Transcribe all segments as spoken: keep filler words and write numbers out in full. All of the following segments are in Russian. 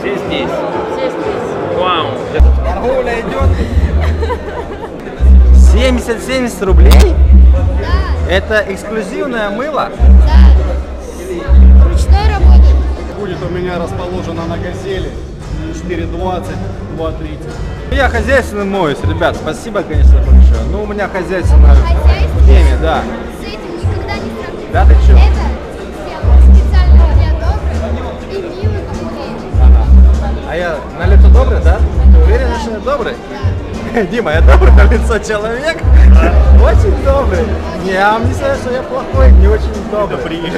Все здесь. Все здесь. Вау. Торговля идет. семьдесят-семьдесят рублей? Да. Это эксклюзивное мыло? Да. Ручной работы. Будет у меня расположена на газели четыре двадцать, два тридцать. Я хозяйственно моюсь, ребят, спасибо, конечно, большое. Ну, у меня хозяйственное в теме, да. С этим никогда не сравнится. Да, ты чё? Это сделано специально для добрых и милых людей. Ага. А я на лицо добрый, да? Ты уверен, что я добрый? Да. Дима, я добрый на лицо человек? Очень добрый. Не, я вам не знаю, что я плохой, не очень добрый.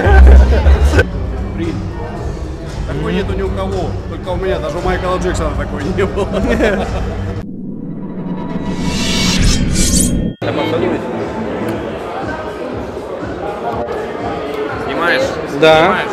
При. Такой нету ни у кого. Только у меня, даже у Майкла Джексона такой не было. Снимаешь? Да. Снимаешь?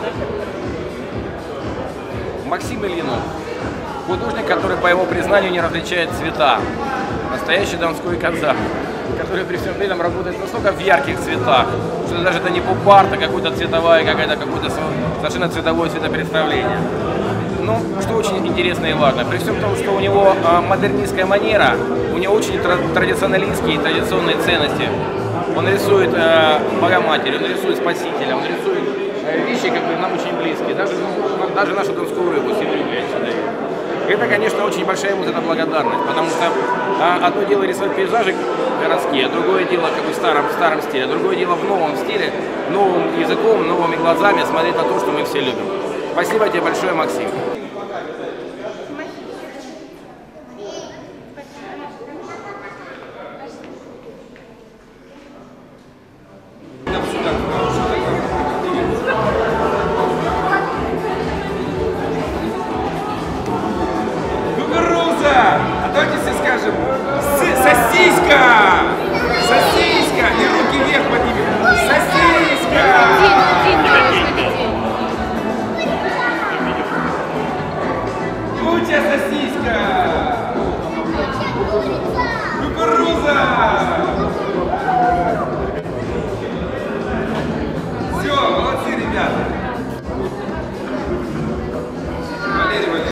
Максим Ильинов. Художник, который, по его признанию, не различает цвета. Настоящий донской казах, который при всем при этом работает настолько в ярких цветах, что даже это не поп-арт, а какая-то цветовая, какая-то какое-то совершенно цветовое цветопредставление. Ну, что очень интересно и важно, при всем том, что у него э, модернистская манера, у него очень тра- традиционалистские и традиционные ценности. Он рисует э, Богоматерь, он рисует Спасителя, он рисует э, вещи, как бы нам очень близкие, даже, ну, даже нашу донскую рыбу, севрюгу, я считаю. Это, конечно, очень большая ему за это благодарность, потому что а, одно дело рисовать пейзажи городские, а другое дело как бы в старом, в старом стиле, другое дело в новом стиле, новым языком, новыми глазами смотреть на то, что мы все любим. Спасибо тебе большое, Максим. А давайте все скажем сосиска! Сосиска! И руки вверх поднимем. Сосиска! День, день, день, день. Куча сосиска! Кукуруза! Все, молодцы, ребята! Валерий, Валерий.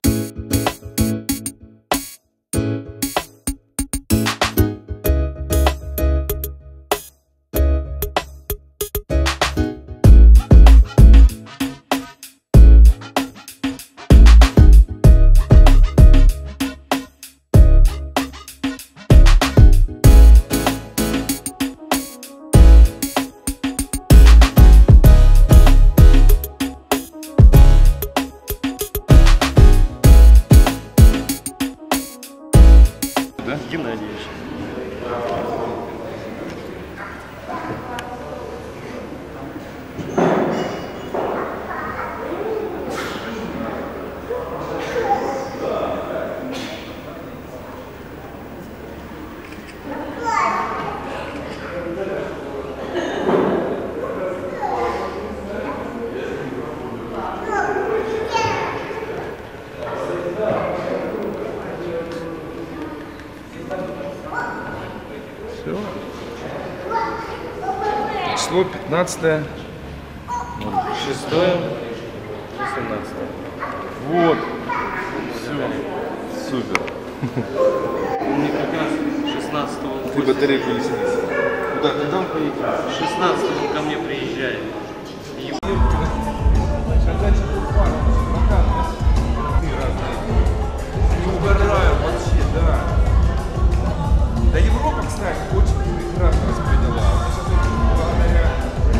Геннадьевич. Число пятнадцатое, шестое, восемнадцатое. Вот. Все. Супер. Мне как раз шестнадцатого. Ты батарейку не снизь. Куда ты там поехал? шестнадцатого ко мне приезжает. Не угораю вообще, да. Да Европа, кстати, очень прекрасно распределила. Сейчас очень благодаря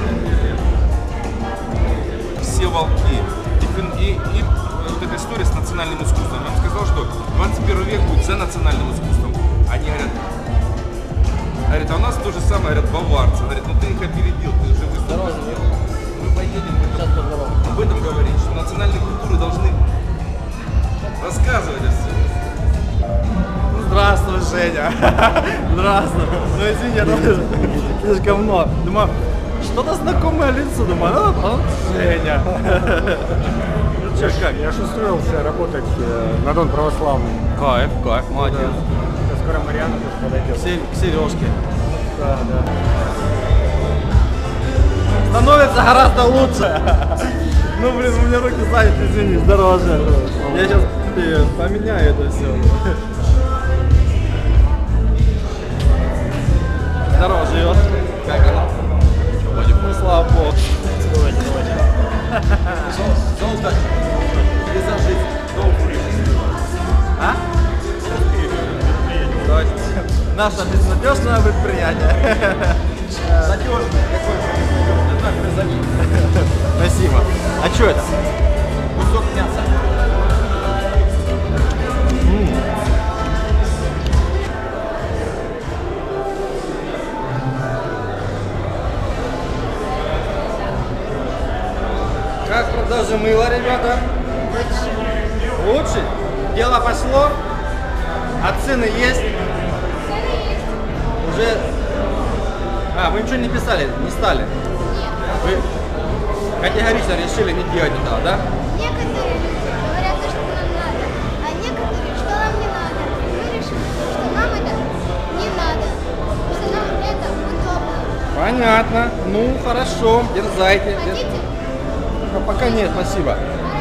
все волки. И, и, и вот эта история с национальным искусством. Я вам сказал, что двадцать первый век будет за национальным искусством. Они говорят, говорят, а у нас то же самое, говорят, баварцы. Говорят, ну ты их опередил, ты уже выступил. Мы поедем в этом, об этом говорить, что национальные культуры должны рассказывать о всем. Здравствуй, Женя. Здравствуй. Ну извини, ну, слишком много. Думаю, что-то знакомое лицо. Думаю, а, а Женя. Ну как, я же устроился работать э, на Дон православный. Кайф, кайф, молодец. Да. Скоро Марьяна тут подойдет. К Сережке. Да, да. Становится гораздо лучше. Ну, блин, у меня руки заняты, извини, здорово, Жень. Я сейчас поменяю это все. Здорово, живет. Как она? Ну, слава богу. А? Наше безнадежное предприятие. Надежный, какой же знак призови. Спасибо. А что это? Кусок мяса. Как продажи мыла, ребята? Лучше? Дело пошло? А цены есть? Уже... А, вы ничего не писали, не стали? Вы категорично решили не делать этого, да? Некоторые люди говорят то, что нам надо, а некоторые, что нам не надо. Мы решили, что нам это не надо, что нам это удобно. Понятно. Ну, хорошо, дерзайте. Хотите? А пока нет, спасибо.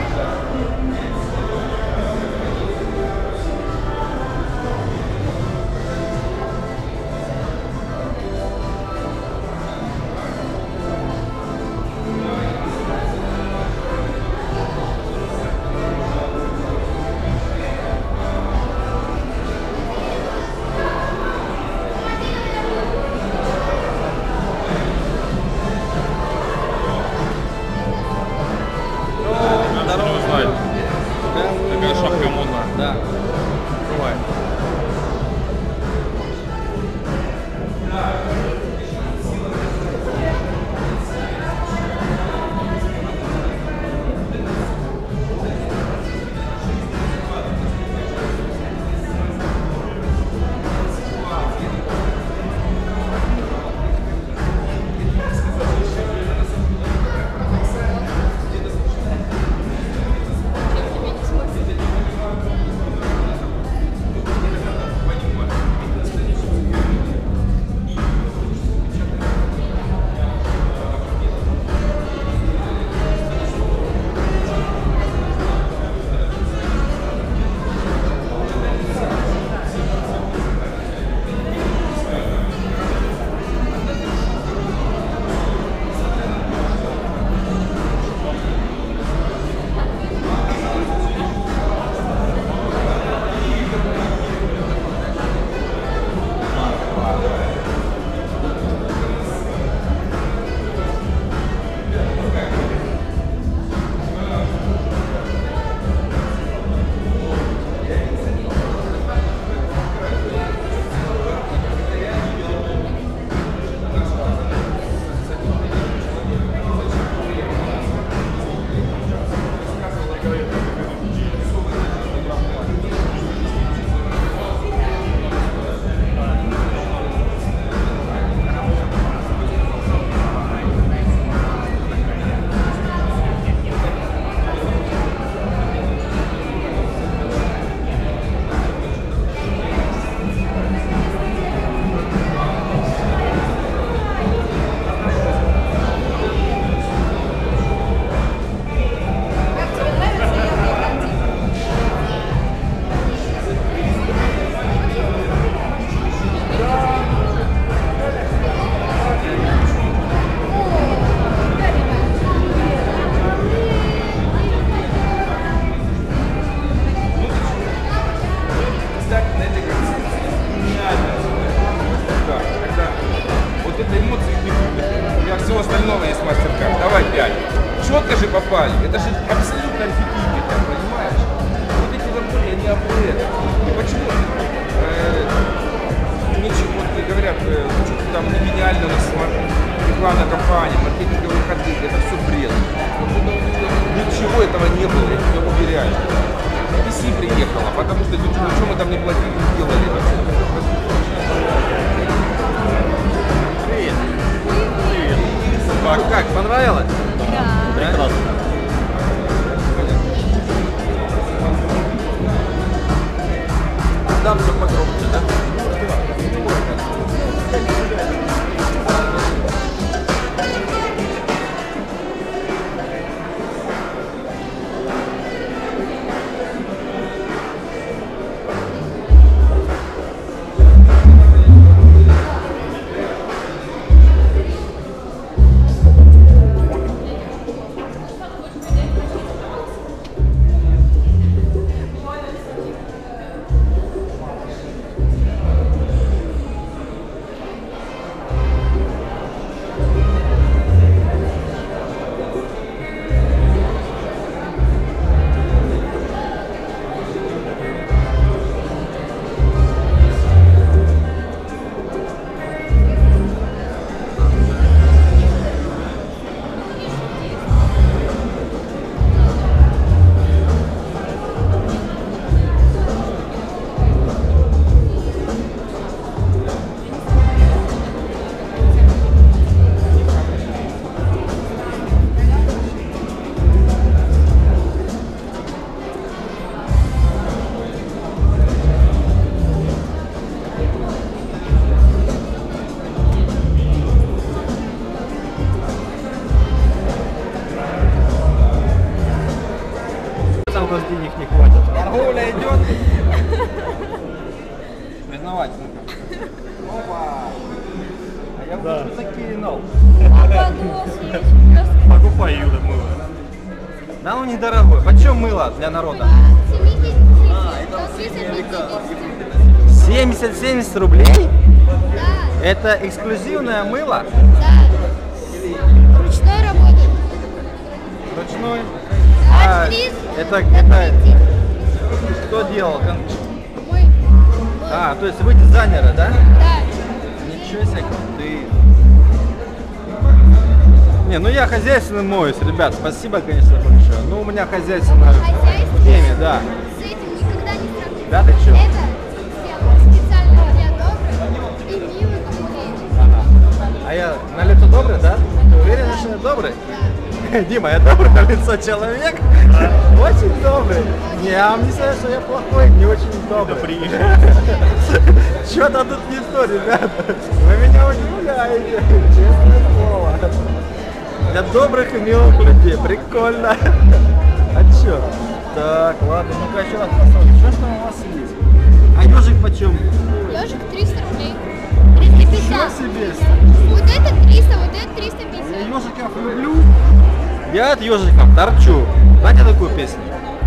Здорово, знаю. Такая шапка модная. Да. Бывает. Четко же попали. Это же абсолютно офигительно, понимаешь? Вот эти лаборатории, они об этом. И почему? Э, ничего, вот говорят, э, что-то там не гениально у нас рекламная кампания, маркетинговые ходы, это все бред. Ничего этого не было, я тебя уверяю. би си приехала, потому что ничего мы там не платили, не делали. Привет. Привет. А как, понравилось? Да. Прекрасно. Дам все погромче, да? у нас денег не хватит. Торговля идет. Признавать, ну-ка. Опа! А я Да. бы закинул. Покупай Юда мыло. Да ну недорогой. Почем мыло для народа? семьдесят-семьдесят рублей? Да, Это эксклюзивное мыло? да. Ручной работы. Ручной? А, А, приз это, от это пяти. кто делал? Кон- Мой. А, то есть вы дизайнеры, да? Да. Ничего себе, крутые. Не, ну я хозяйственно моюсь, ребят, спасибо, конечно, большое. Ну, у меня хозяйственная Хозяйство? в теме, да. С этим никогда не сравнится. Да ты чё? Это сделано специально для добрых и милых людей. А я на лицо добрый, да? Ты уверен, что я добрый? Дима, я добрый на лицо человек? Очень добрый. Не, я вам не знаю, что я плохой, не очень добрый. Что-то тут не то, ребята. Вы меня удивляете, честное слово. Для добрых и милых людей, прикольно. А чё? Так, ладно, ну-ка еще раз посмотрим, что ж там у вас есть? А ежик почем? Ежик триста рублей. триста пятьдесят. Ничего себе! Вот это триста, вот это триста пятьдесят. Я ежиков люблю. Я от ежиков торчу. Знаете такую песню?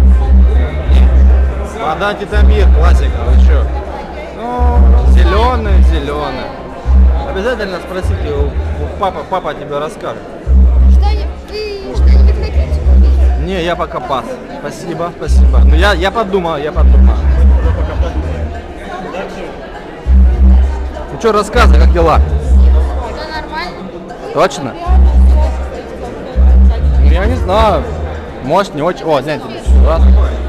Вода Титамир, классика, вы чё? Ну, зеленый, зеленый. Обязательно спросите у, у папа, папа тебе расскажет. Что-нибудь, вы что-нибудь хотите купить? Не, я пока пас. Спасибо, спасибо. Ну я, я подумал, я подумал. Ну что, рассказывай, как дела? Да нормально. Точно? Ну, я не знаю. Может, не очень. О, знаете, раз.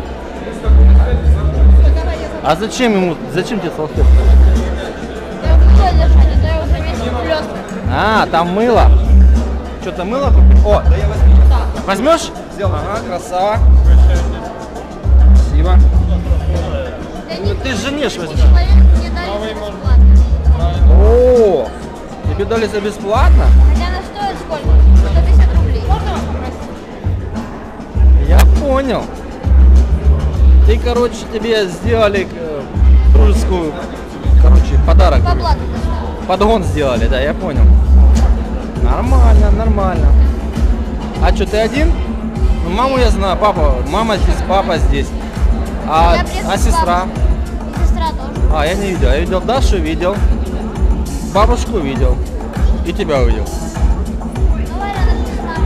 А зачем ему, зачем тебе салфетка? Я буду держать, а то я уже весь в блестках. А, там мыло. Что-то мыло купить? О, да я возьму. Возьмешь? Сделал. Ага, красава. Спасибо. Да Ну, не ты женишь возьмешь. человек мне дали бесплатно. О, тебе дали за бесплатно? Хотя она стоит сколько? сто пятьдесят рублей. Можно вас попросить? Я понял. Ты, короче, тебе сделали э, дружескую, короче, подарок. По блату доставила. Подгон сделали, да, я понял. Нормально, нормально. А что, ты один? Ну, маму я знаю, папа, мама здесь, папа здесь. А, Я приехала а с сестра? папой. И сестра тоже. А, я не видел. Я видел Дашу, видел. Бабушку видел. И тебя увидел. Ну, Варя, она сестра.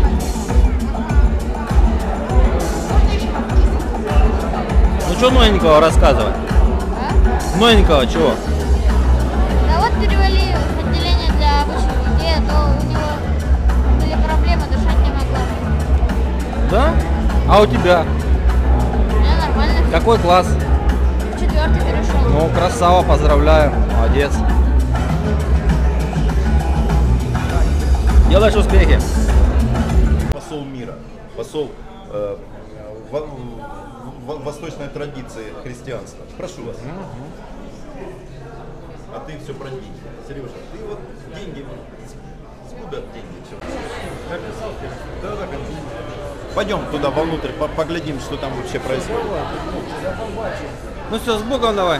Можно еще попить? Ну, что новенького рассказывать? А? Новенького чего? Да вот перевели в отделение для обычных людей, а то у него были проблемы, дышать не могла. Да? А у тебя? У меня нормально. Какой класс? В четвертый перешел. Ну, красава, поздравляю. Молодец. Делаешь успехи. Посол мира, посол э, во- в- в- восточной традиции христианства. Прошу вас. А ты все про деньги. Сережа, ты вот деньги, скуда деньги? Чё? Пойдем туда вовнутрь, по- поглядим, что там вообще происходит. Ну все, с Богом давай.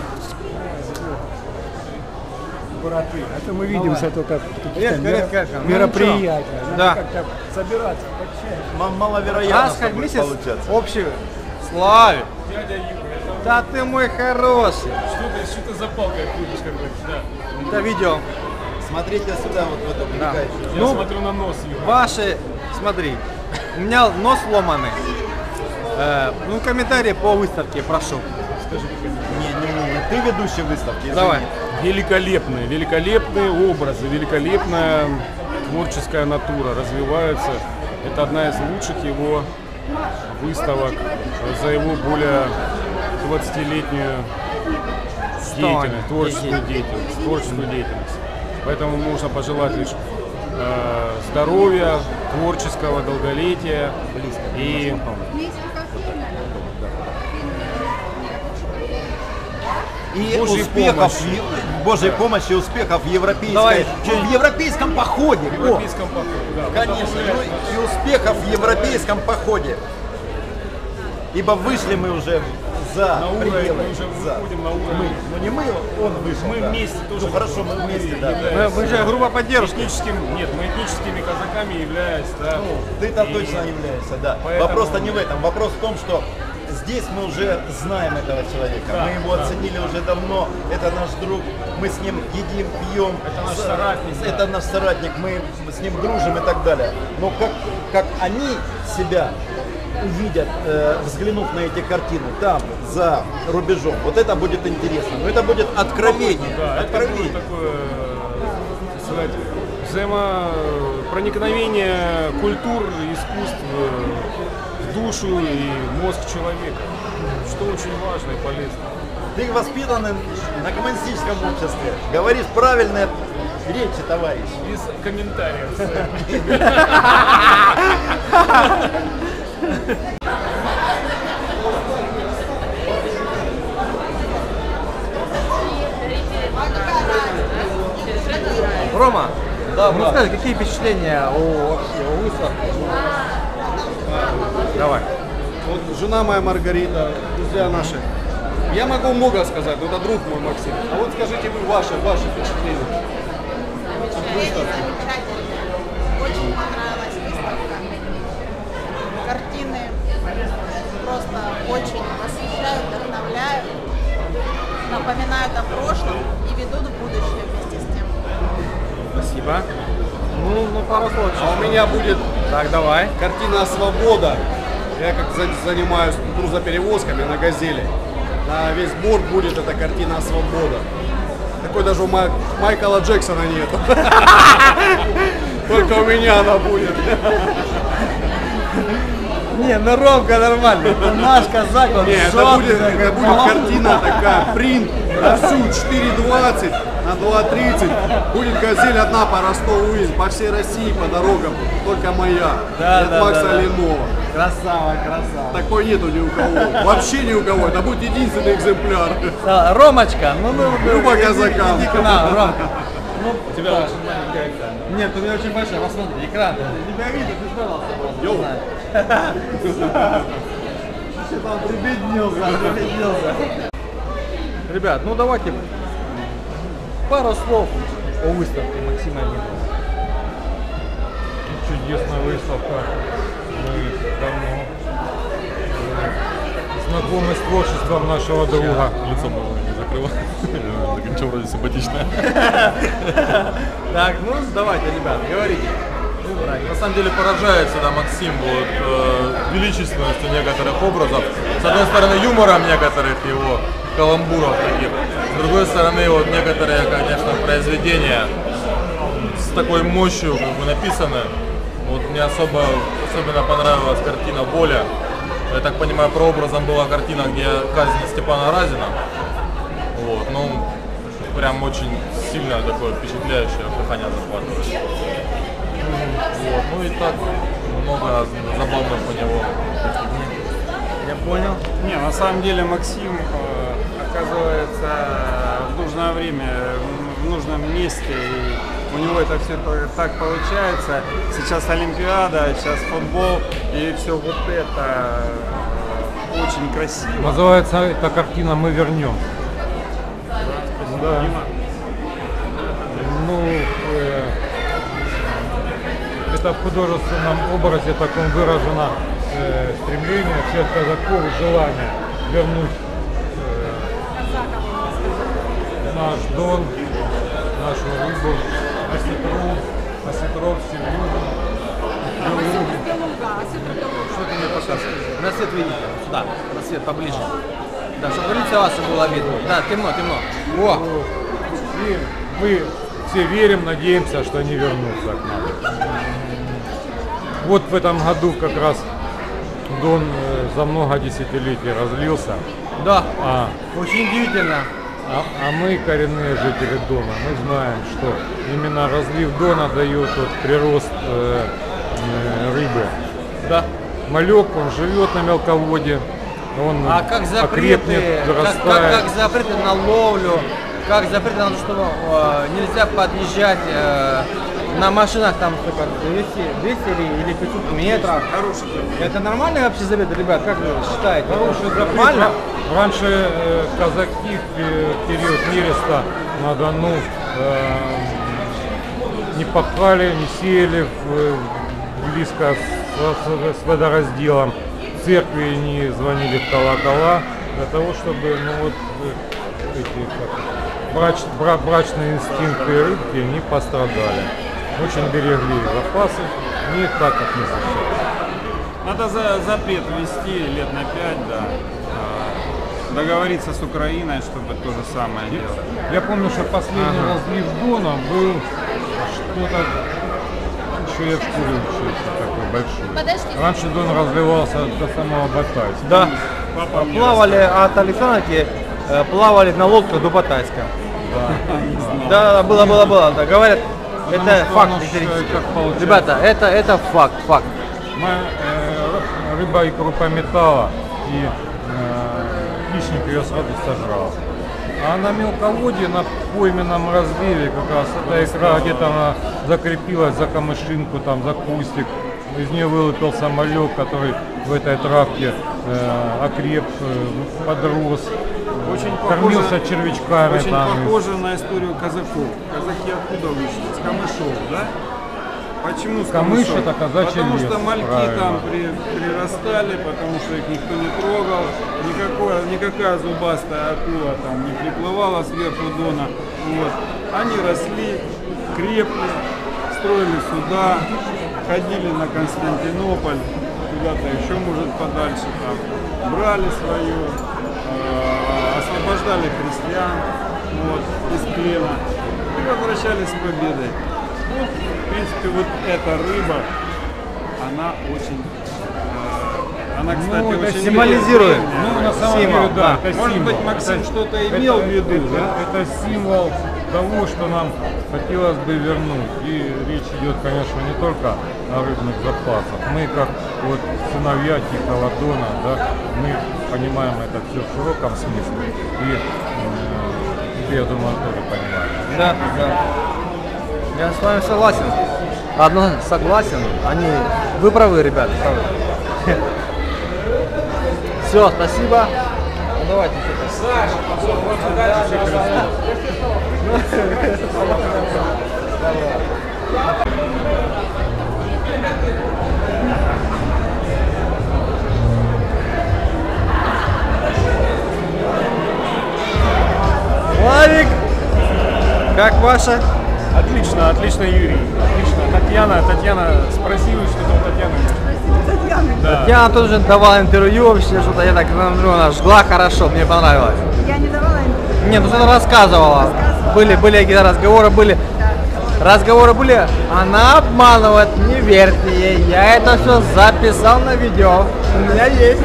Это мы видимся только в каких-то Привет, привет, меро- конечно. Ну, мероприятиях. Надо Да. как-то собираться, почаще. М- маловероятно Раз с как тобой месяц получаться. общий. Славик. Да ты мой хороший. Что-то что за палкой ходишь какой-то, да. Это видео. Смотрите сюда, вот в эту Да. мелькающую. Я Ну, смотрю на нос его. Ваши, смотри, у меня нос сломанный. Э, ну, комментарии по выставке, прошу. Не, не, не, не, ты ведущий выставки. извини. Давай. Великолепные, великолепные образы, великолепная творческая натура развивается. Это одна из лучших его выставок за его более двадцатилетнюю деятельность, творческую деятельность, творческую деятельность. Поэтому можно пожелать лишь э, здоровья, творческого долголетия и И Божьей успехов, помощи. в- Божьей помощи, успехов в европейской, Давай. в европейском походе. в О, европейском походе. Да, конечно, ну и успехов в европейском походе. ибо вышли мы уже за На уровень, пределы. мы уже за. выходим на уровень. Мы, ну не мы, он вышел. Мы да. вместе тоже. Ну хорошо, мы вместе, да. являемся Мы- мы же группа поддержки. Этническим, нет, мы этническими казаками являемся, да. Ну, ты-то И точно являешься, да. поэтому- Вопрос-то не в этом. Вопрос в том, что здесь мы уже знаем этого человека. Да, мы его да. оценили уже давно. Это наш друг. Мы с ним едим, пьем. Это наш С- соратник, да. Это наш соратник. Мы с ним дружим и так далее. Но как, как они себя увидят, э, взглянув на эти картины там, за рубежом, вот это будет интересно. Но это будет откровение. Да, это откровение. будет такое, так сказать, взаимопроникновение культур, искусств в душу и мозг человека, что очень важно и полезно. Ты воспитан на коммунистическом обществе. Говоришь правильные речи, товарищ. Без комментариев. сэр. Рома, да, ну скажи, какие впечатления о, вообще, о выставке? Давай. Вот жена моя Маргарита, друзья наши. Я могу много сказать, но это друг мой Максим. А вот скажите вы ваши, ваши впечатления. Замечательно. Очень понравилась выставка. Картины просто очень восхищают, вдохновляют, напоминают о прошлом и ведут в будущее вместе с тем. Спасибо. Ну, ну пару слов. А у меня будет Так, давай. картина «Свобода». Я как за- занимаюсь грузоперевозками на «Газели». На весь борт будет эта картина «Свобода». Такой даже у Май- Майкла Джексона нету. Только у меня она будет. Не, ну Ромка нормально. Это наш казак, он Не, это жёлтый будет, такой, это будет плотный. картина такая, принт на всю четыре двадцать на два тридцать. Будет «Газель» одна по Ростову, по всей России, по дорогам, только моя. Да, От да, Макса да, да. Линова. Красава, красава. Такой нету ни у кого. Вообще ни у кого. Это будет единственный экземпляр. Да, Ромочка, ну ну ну, Люба иди- казакам. Иди к нам, Ромка. Ну, У тебя очень маленькая экран. нет, у меня очень большой, посмотри, экран. Тебя видно, ты пожалуйста. Йоу. Что там прибеднился, прибеднился. Ребят, ну давайте пару слов о выставке Максима Линова. Чудесная выставка. Мы давно э, знакомы с творчеством нашего друга. Лицо можно не закрывать. Так ничего, вроде симпатичное. Так, ну давайте, ребят, говорите. На самом деле поражает всегда Максим вот, э, величественностью некоторых образов. С одной стороны, юмором некоторых его каламбуров таких. С другой стороны, вот некоторые, конечно, произведения с такой мощью как бы написаны. Вот мне особо, особенно понравилась картина «Воля». Я так понимаю, прообразом была картина, где казнь Степана Разина. Вот, ну, прям очень сильное такое впечатляющее, дыхание захватывает. Вот, ну и так много забавных у него. Я понял. Не, на самом деле Максим э, оказывается в нужное время, в нужном месте, и у него это все так получается. Сейчас Олимпиада, сейчас футбол, и все вот это э, очень красиво. Называется эта картина «Мы вернем». Да. Ну, э, это в художественном образе таком выражено э, стремление всех казаков, желание вернуть э, наш дон, нашу рыбу, осетров, осетров, севрюгу. Что ты мне показываешь? На свет видите, сюда, на свет поближе. Да, чтобы лица ваши было видно. Да, темно, темно. О! И мы все верим, надеемся, что они вернутся к нам. Вот в этом году как раз Дон э, за много десятилетий разлился. Да, А, очень удивительно. а, а мы, коренные жители Дона, мы знаем, что именно разлив Дона дает вот прирост э, э, рыбы. Да. Малек, он живет на мелководье, он А как запреты, окрепнет, как, как, вырастает. как запреты на ловлю, как запреты на то, что э, нельзя подъезжать э, На машинах там сколько? двести, двести или пятьсот метров. Хороший запрет. Это нормальный вообще запрет, ребят? Как вы считаете? Хороший запрет. Нормально? Раньше э, казаки в пе- период нереста на Дону э, не пахали, не сеяли в- близко с, с- с водоразделом. В церкви не звонили в колокола для того, чтобы ну, вот, э, эти, как, брач, бра- брачные инстинкты рыбки не пострадали. Очень берегли запасы, не так, как не сейчас. Надо за, запрет ввести лет на пять, да. А, договориться с Украиной, чтобы то же самое делать. Я помню, что последний Ага. разлив Дона был что-то, еще я в школе учился, такой большой. Подожди. Раньше Дон разливался до самого Батайска. Да. Папа мне Плавали от Александровки, э, плавали на лодках до Батайска. Да, да, было, было, было. Да, говорят, Потому это что факт оно ж, исторический. как получается. Ребята, это, это факт, факт. Мы, э, рыба и крупа металла, и э, хищник ее сразу сожрал. А на мелководье, на пойменном разливе, как раз эта икра где-то она закрепилась за камышинку, там, за кустик. Из нее вылупил самолет, который в этой травке э, окреп, э, подрос, Очень кормился похоже, червячками. очень там, похоже на историю казаков. Казаки откуда вышли? С камышов, да? Почему с Камыш камышов? это казачий Потому лес, что мальки правильно. там при, прирастали, потому что их никто не трогал, никакое, никакая зубастая акула там не приплывала сверху Дона. Вот. Они росли, крепли, строили суда, ходили на Константинополь, куда-то еще, может, подальше там, брали свое, э, освобождали крестьян вот, из плена и возвращались с победой. Ну, в принципе, вот эта рыба, она очень, э, она, кстати, Ну, это очень символизирует. древняя. Ну, на самом Символ, деле, да, да. это Может символ. быть, Максим Это- что-то это- имел в виду, это, да? Это символ того, что нам хотелось бы вернуть. И речь идет, конечно, не только о рыбных запасах. Мы, как вот сыновья Тихого Дона, да, мы понимаем это все в широком смысле. И э, ты, я думаю, тоже понимаешь. Да, да. Я с вами согласен. Одно согласен. Они. Вы правы, ребята, правы. Все, спасибо. Ну, давайте Владик, как ваша? Отлично, отлично, Юрий. Отлично. Татьяна, Татьяна, спроси, что там Татьяна. Да. Татьяна тоже давала интервью, вообще что-то я так смотрю, она жгла хорошо, мне понравилось. Я не давала интервью. Нет, ну что-то рассказывала. Были, были какие-то разговоры, были. Разговоры были, она обманывает, не верьте ей. Я это все записал на видео. У меня есть.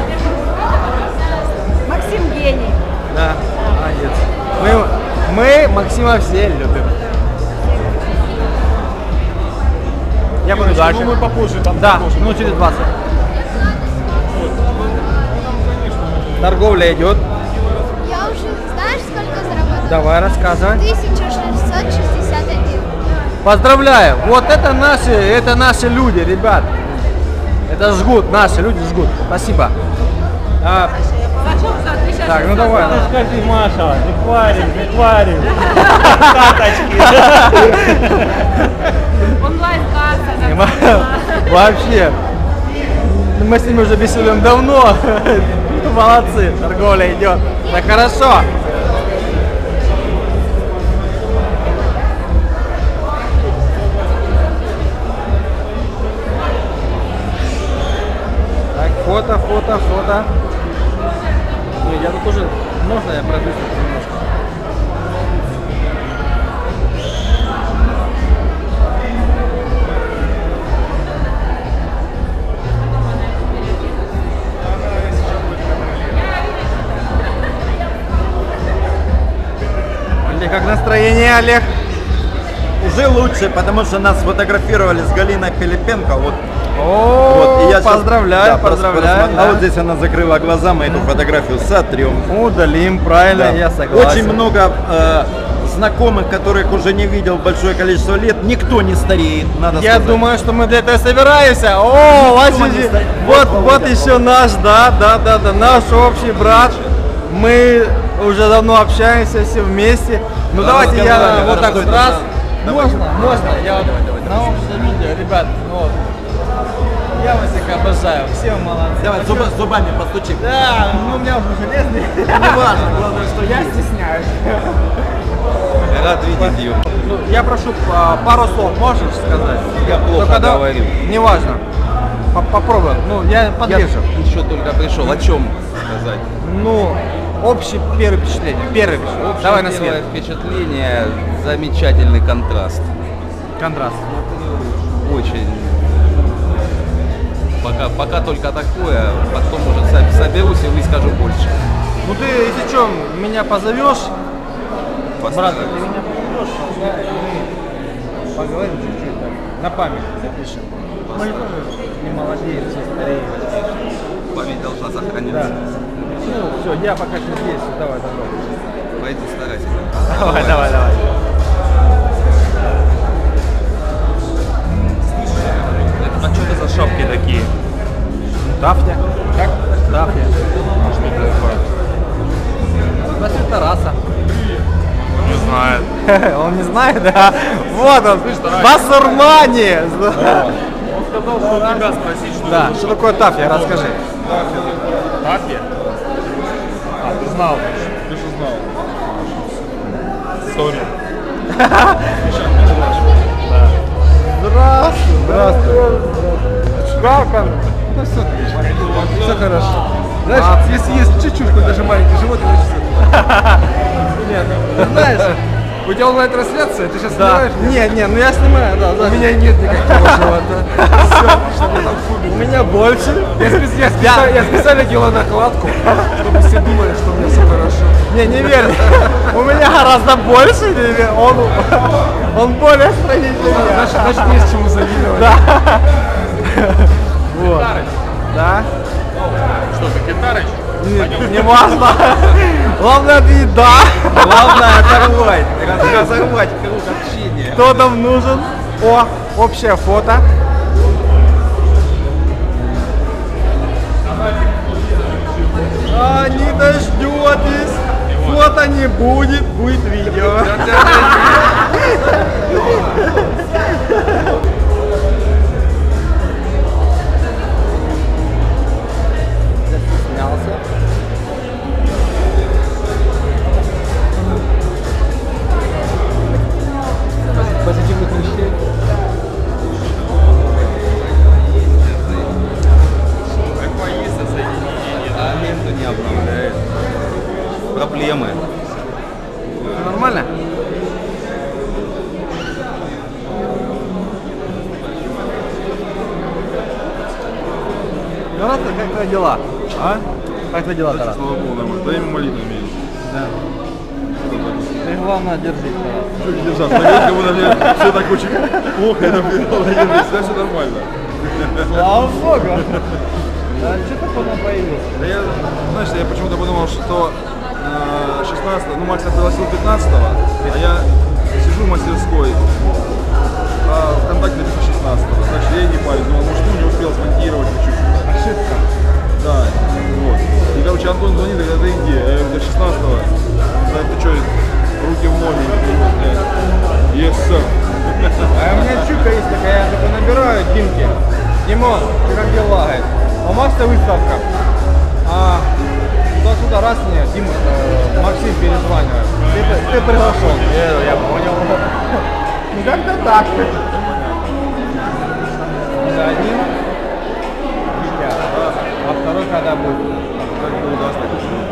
Максим гений. Да, молодец. Мы, мы Максима все любим. Я буду дальше. Ну, мы попозже там Да, продолжим. ну через двадцать. Торговля идет. Я уже, знаешь, сколько заработала? Давай, рассказывай. тысяча шестьсот шестьдесят один. Поздравляю! Вот это наши, это наши люди, ребят. Это жгут, наши люди жгут. Спасибо. А, так, ну давай. Скажи, Маша, не хварим, не хварим. Онлайн-касса. Вообще. Мы с ними уже беседуем давно. Молодцы, торговля идет. Да хорошо. Так, фото, фото, фото. Не, я тут уже, можно я пройдусь тут немножко? Олег, как настроение, Олег? Уже лучше, потому что нас сфотографировали с Галиной Пилипенко. Вот. О, Вот, и я щас- поздравляю, да, прос- поздравляю. просмотр- да. А вот здесь она закрыла глаза, мы эту фотографию сотрем. Удалим, правильно, Да. я согласен. Очень много э, знакомых, которых уже не видел большое количество лет, никто не стареет, надо Я сказать. думаю, что мы для этого собираемся. О, Василий, вот, вот еще наш, да, да, да, да, наш общий брат. Мы уже давно общаемся все вместе. Ну Да, давайте я разговаривай, вот так что вот это раз. за- Можно, можно. Я вот на общем видео, ребят, ну вот. Я вас всех обожаю, все молодцы. Давай зуба, зубами постучим. Да, ну у меня уже железный. Не важно, главное, что я есть. стесняюсь. Рад видеть ее. Ну, я прошу а, пару слов, можешь сказать? Я плохо Только да- говорю. Неважно. По- Попробуем. Ну, я подвижу. Я еще только пришел. О чем сказать? Ну, общее первое впечатление. Первое впечатление. Общее Давай на первое свет. впечатление, замечательный контраст. Контраст. Очень. Пока, пока только такое, потом уже со- соберусь и выскажу больше. Ну ты, если что, меня позовешь, брат, ты меня позовешь, да, и мы поговорим чуть-чуть, так, на память запишем. Мы не тоже не молодеем, все стареем. Память должна сохраниться. Да. Ну, все, я пока что здесь, давай, давай. Пойду старайся. Давай, давай, давай. А что это за шапки такие? Тафня. Как? Тафня. А что это такое? На цвета раса. Не знает. Он не знает, да? Вот он, басурмане! Он сказал, что у тебя спросить, что Да, это что за такое тафья, расскажи. Тафья? А, ты знал. Ты же знал. Сори. Здравствуй, здравствуй. Как он? Ну все, все хорошо. Знаешь, если есть чуть-чуть, хоть даже маленький живот, то нет, ты знаешь, у тебя онлайн-трансляция, ты сейчас снимаешь? Нет, нет, ну я снимаю, да, да. У меня нет никакого живота. Все, у меня больше. Я специально, я специально, я специально делаю накладку, чтобы все думали, что у меня все хорошо. Не, не верь. У меня гораздо больше, не верь. Он, он более строительный. Значит, значит, есть чему завидовать. Да. Вот. Да. Что, ты Китарыч? Не, не важно. Главное, ты да. Главное оторвать, разорвать круг общения. Кто там нужен? О, общее фото. А, не дождетесь. Фото не будет, будет видео. Застеснялся. Позитивных вещей. А ленту не обновляет. Проблемы. Всё нормально? Тарас, как твои дела? А? Как твои дела, Тарас? Слава Богу, нормально. Да ему молитву имею. Да. Ты главное держи, Тарас. Что не держаться? Наверное, вы, наверное, все так очень плохо, я наверное, всегда все нормально. Слава Богу! Да, что ты потом появился? Да я, знаешь, я почему-то подумал, что э, шестнадцатого, ну Макс пригласил пятнадцатого, а я сижу в мастерской, а ВКонтакте написано шестнадцатого, значит я и не парюсь, думал, может, ну не успел смонтировать чуть-чуть. Ошибка. Да, вот. И, короче, Антон звонит, говорит, ты где? Я говорю, шестнадцатого. Да, ты что, руки в ноги? Yes, sir. А у меня чуйка есть такая, я такой набираю Димки. Димон, ты как дела, говорит? У Макса выставка. А туда-сюда раз мне, Дима, э, Максим перезванивает. Ты, ты приглашен. Я, я понял. Ну как-то так. За один. А второй когда будет? Как не удастся,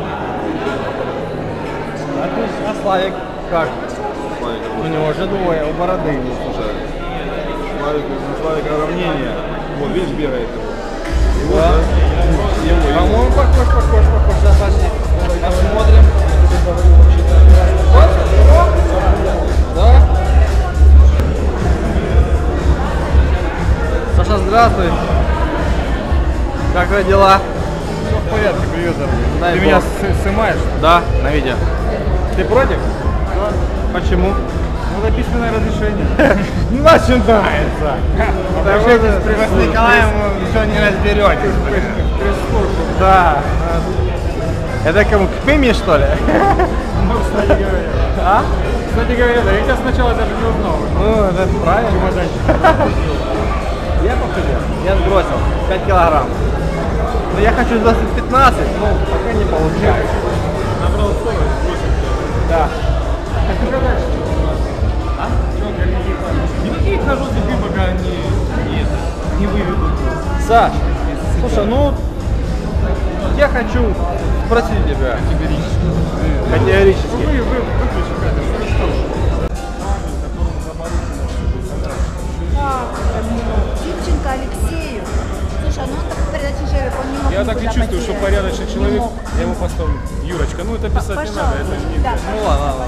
Отлично. А Славик как? Славик, У него же двое, у бороды. слушай, Славик, на Славика равнение. Вот, видишь, бегает. Его, Да. да? Его, его. По-моему, похож, похож, похож. Сейчас пошли. Посмотрим. Да? Саша, здравствуй. Как твои дела? Все в порядке, привет, дорогой. Ты меня с- снимаешь? Да, на видео. Ты против? Почему? Ну, это письменное разрешение. Начинается. С Николаем все не разберетесь. Да. Это кому, к Пыме, что ли? Ну, кстати говоря. А? Кстати говоря, да, я тебя сначала даже не узнал. Ну, это правильно. Чемоданчик. Я похудел, я сбросил пять килограмм. Но я хочу сбросить пятнадцать, но пока не получается. Набрал сорок, восемь. Да. А? Никаких хожу тебе, пока не, не, не выведут. Саш, слушай, ну я хочу спросить тебя. Категорически. Категорически. Вы, вы, выключи камеру. Тимченко Алексею. Слушай, ну он так порядочный человек, он не мог Я так и никуда чувствую, что потерять. порядочный Не человек, мог. я ему поставлю. Юрочка, ну это писать не надо, это не... Да, Ну ладно, ладно.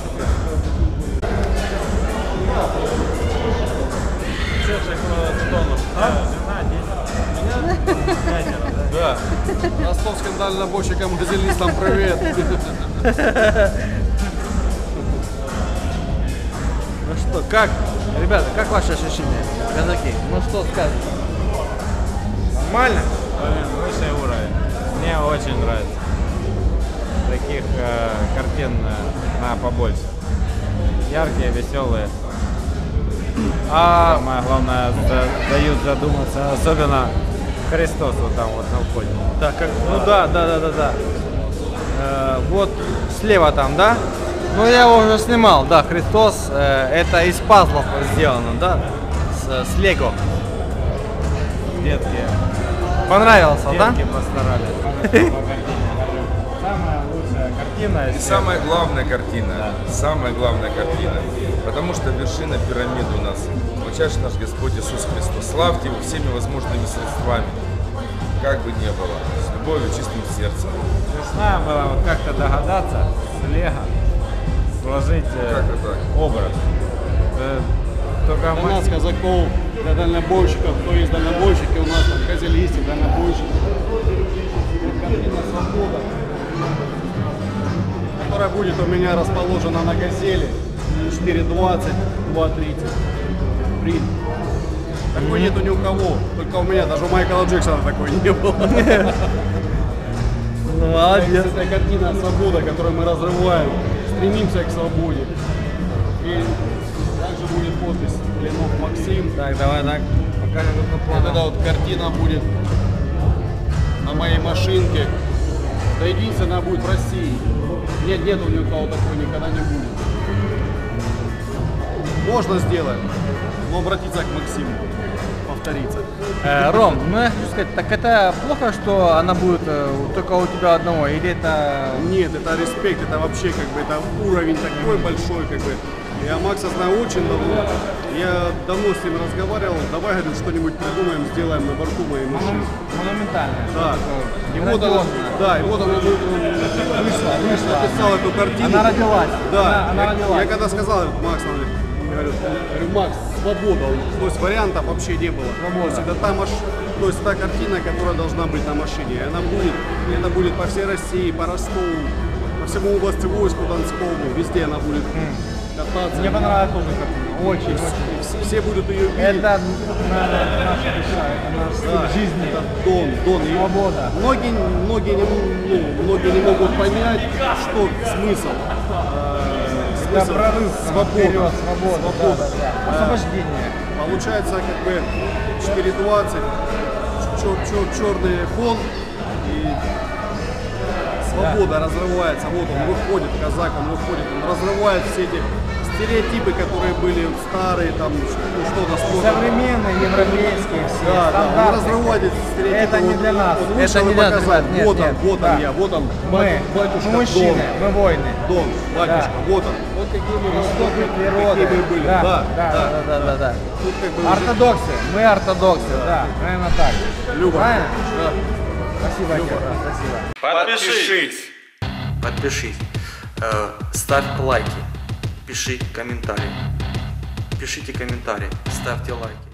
Да. Ростовским дальнобойщикам, газелистам привет. Ну что, как, ребята, как ваши ощущения, казаки? Ну что скажете? Нормально? Блин, высший уровень. Мне очень нравится. Таких э, картин э, на побольше. Яркие, веселые. А Самое главное, да- дают задуматься, особенно Христос вот там вот на входе. так, как, ну да, да, да, да, да. Э, вот слева там, да? Ну я его уже снимал, да, Христос, э, это из пазлов сделано, да, с, с лего. Детки, Понравился, да? детки постарались. Самая лучшая картина. И самая главная картина, самая главная картина, потому что вершина пирамиды у нас, величайший наш Господь Иисус Христос. Славьте Его всеми возможными средствами, как бы ни было, с любовью, чистым сердцем. Смешно было вот как-то догадаться с лего сложить э, Как это так? образ. Э, Только Для мы- нас, казаков, для дальнобойщиков, кто есть дальнобойщики, у нас там газелисты, дальнобойщики. Вот картина «Свобода», которая будет у меня расположена на газели четыре двадцать, два тридцать. Принт. Такой нету ни у кого, только у меня, даже у Майкла Джексона такой не было. Молодец. Это картина «Свобода», которую мы разрываем, стремимся к свободе. И также будет подпись Ленов Максим. Так, давай так, покажем тут на Вот плане. эта вот картина будет на моей машинке. Да единственная она будет в России. Нет, нет у ни у кого такой никогда не будет. Можно сделать, но обратиться к Максиму, повториться. Э, Ром, ну я хочу сказать, так это плохо, что она будет э, только у тебя одного, или это... Нет, это респект, это вообще как бы это уровень такой большой, как бы. Я Макса знаю очень давно. Я давно с ним разговаривал. Давай, говорю, что-нибудь придумаем, сделаем на борту моей машины. Монументальная. Да. И вот она, да, и вот она вышла, вышла, вышла, написал эту картину. Она родилась. Да. Она, она я, родилась. я когда сказал, Макс, он говорит, я говорю, говорю, Макс, свобода. То есть вариантов вообще не было. То есть это та маш... то есть та картина, которая должна быть на машине. И она будет, и это будет по всей России, по Ростову, по всему области войску Донскому, везде она будет кататься. Мне понравилась тоже картина. Очень, очень. Все, все будут ее видеть. Это наша душа, это наш стиль Да, жизни. это Дон, Дон. И Свобода. Многие, многие, не, ну, многие не могут понять, что смысл. Э, Это смысл прорыв свобода. вперед, свобода, Свобода. да, да, да. Освобождение. Получается, как бы четыре двадцать, чер, чер, черный фон и свобода разрывается. Вот он выходит, казак, он выходит, он разрывает все эти стереотипы, которые были старые, там, ну, что-то сложно. Современные, европейские, все Да, да, он стандарты. разрывает эти стереотипы. Это не Он- для нас. он Это вышел не и для нас, показал. ребят. Нет, Вот он, нет, вот да. он я, вот он, Мы, бат- батюшка мы мужчины, Дон. мы воины. Дон, батюшка, Да. вот он. Вот какие мы Истоки какие природы. мы были. Да, Да, да, да, да, да, да. Тут как бы уже Ортодоксы, мы ортодоксы, да, правильно так. Люба. Правильно? Да. Спасибо, Люба. Спасибо. Подпишись. Подпишись. Э, ставь лайки. Пиши комментарии. Пишите комментарии. Ставьте лайки.